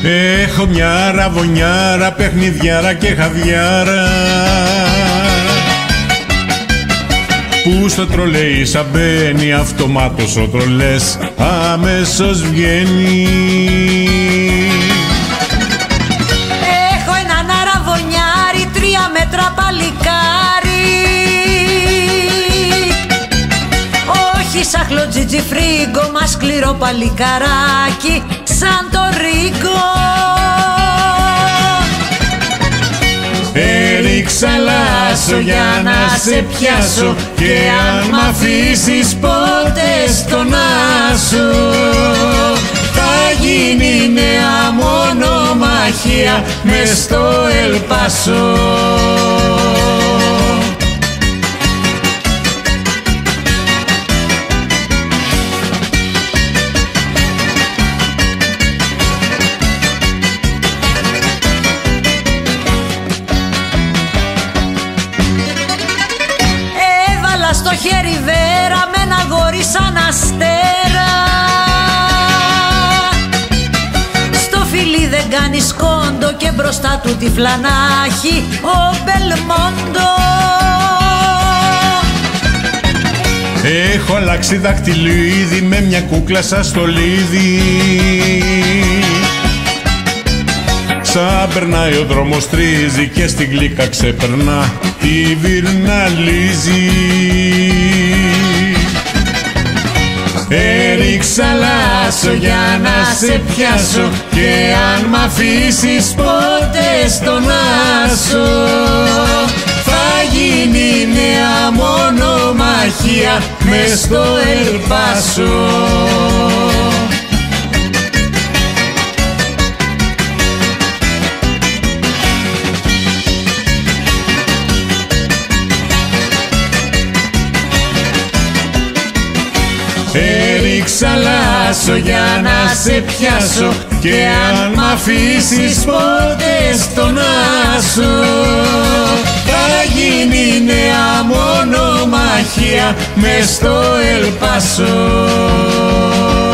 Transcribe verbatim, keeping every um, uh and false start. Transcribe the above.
Έχω μια ραβωνιάρα, παιχνιδιάρα και χαβιάρα που στο τρολέι σαν μπαίνει αυτομάτως ο τρολές αμέσως βγαίνει. Έχω έναν αραβωνιάρι, τρία μέτρα παλικάρι, όχι σαχλό τζιτζιφρίγκο, μα σκληρό παλικαράκι σαν το ρίγκο. Έριξα λάσο για να σε πιάσω και αν μ' αφήσεις ποτέ στον άσο θα γίνει νέα μονομαχία μες στο Ελπάσο. Στο χέρι βέρα με ένα γόρι σαν αστέρα, στο φιλί δεν κάνει σκόντο και μπροστά του τη φλανάχη ο Μπελμόντο. Έχω αλλάξει δακτυλίδι με μια κούκλα σαν στολίδι, σαν περνάει ο δρόμος τρίζει και στην γλύκα ξεπερνά τη βυρναλίζει. Έριξα λάσο για να σε πιάσω και αν μ' αφήσεις ποτέ στον άσο θα γίνει νέα μονομαχία μες στο Ελπάσο. Έριξα λάσο για να σε πιάσω και αν μ' αφήσεις ποτέ στον άσο θα γίνει νέα μονομαχία μες στο Ελπάσο.